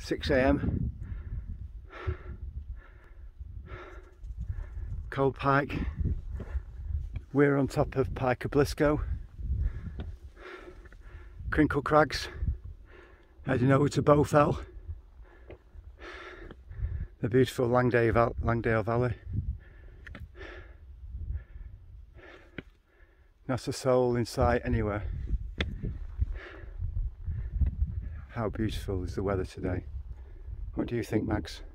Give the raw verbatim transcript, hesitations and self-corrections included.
six A M Cold pike. We're on top of Pike Blisco, Crinkle Crags, heading over to Bowfell, the beautiful Langdale, Langdale Valley. Not a soul in sight anywhere. How beautiful is the weather today? What do you think, Max?